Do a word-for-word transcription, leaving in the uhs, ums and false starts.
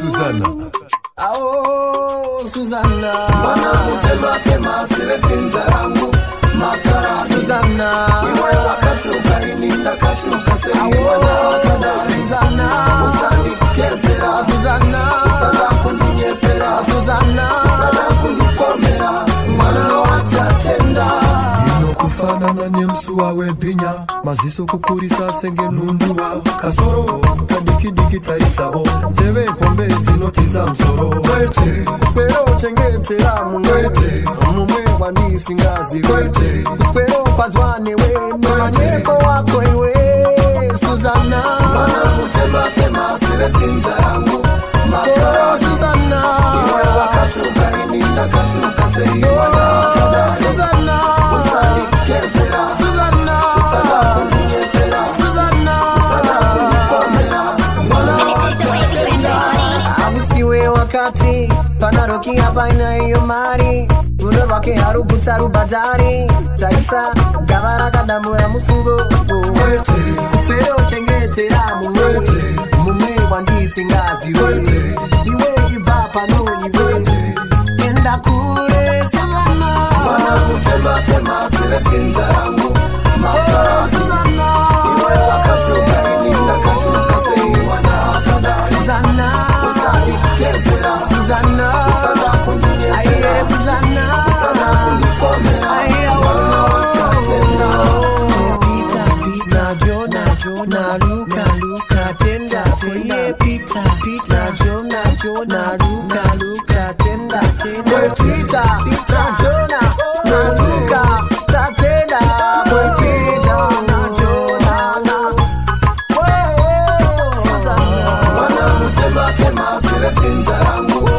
Susanna. Oh, Susanna. Mana mutema tema sivetinza rangu makara Susanna. Iwe wakachuka ininda kachuka seyiwana kada Susanna. Usandi kesera Susanna. Usanda kundinyepera Susanna. Usanda kundipomera Mana watatenda Kufanana nemsu wawe pinya maziso kukurisa senge nunduwa kasoro kadiki tarisao tewe pombe tinotiza msoro wete uspero chengetera munwete mumwe wandisi ngazi wete uspero kwazwane we maneko wako iwe Susanna. Mana mutema tema sivetinza rangu makara Susanna. Iwe wakachuka ininda kachuka seyiwana kada Susanna. Usandi kesera Susanna. Usanda kundinyepera Susanna. Usanda kundipomera Mana watatenda Abusiwe wakati panaroki hapa inayo mari Muno wake harugutsa rubajari Taisa gavara kadambura musungo Wete Uspero chengetera mumwete Mumwe wandisi ngazi wete Iwe iva panoni wete Enda kure Susanna. Mana mutema tema sivetinza rangu makara Susanna. Iwe wakachuka ininda kachuka seyiwana kada Susanna. Usandi kesera Susanna. Usanda kundinyepera Aye Susanna. Usanda kundipomera Mana watatenda Pita pita Jona Jona Luka Luka tenda tenda pita pita Jona Jona Luka Luka tenda tenda pita pita Jona na Luka ta tenda pita na Jona na Susanna. Mana mutema tema sivetinza rangu